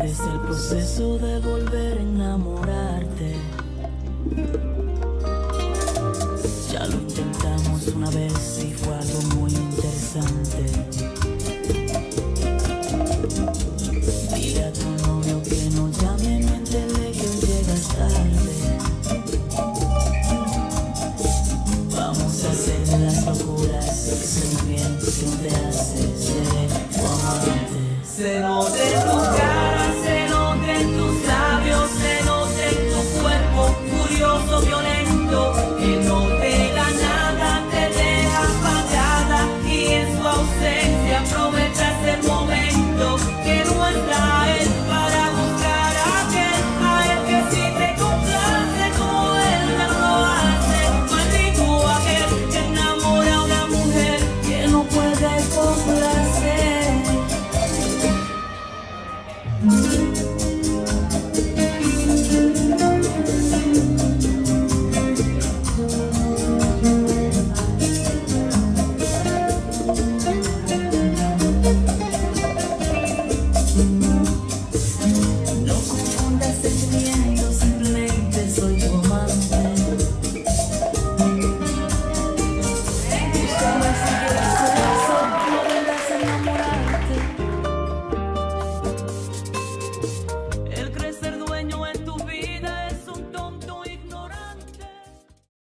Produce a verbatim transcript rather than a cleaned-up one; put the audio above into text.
es el proceso de volver a enamorarte. Ya lo intentamos una vez y fue algo muy interesante. Dile a tu novio que no llame, miéntele que hoy llegas tarde. Vamos a hacer las locuras, que sé muy bien si no te haces ser tu amante. Se nota en tu cara, se nota en tus labios, se nota en tu cuerpo furioso, violento, que no te da nada, te deja apagada y en su ausencia aprovechas el momento que no está él para buscar a aquel, a él que sí te complace como él ya lo hace. Maldito aquel que enamora a una mujer que no puede complacer.